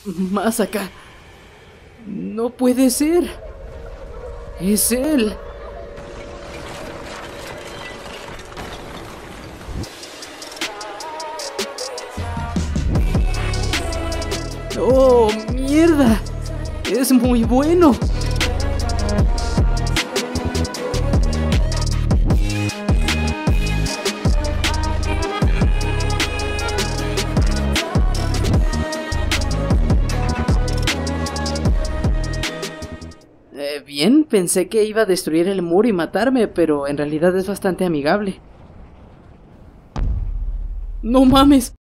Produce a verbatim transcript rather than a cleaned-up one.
Más acá. No puede ser. Es él. ¡Oh, mierda! Es muy bueno. Eh, bien, pensé que iba a destruir el muro y matarme, pero en realidad es bastante amigable. ¡No mames!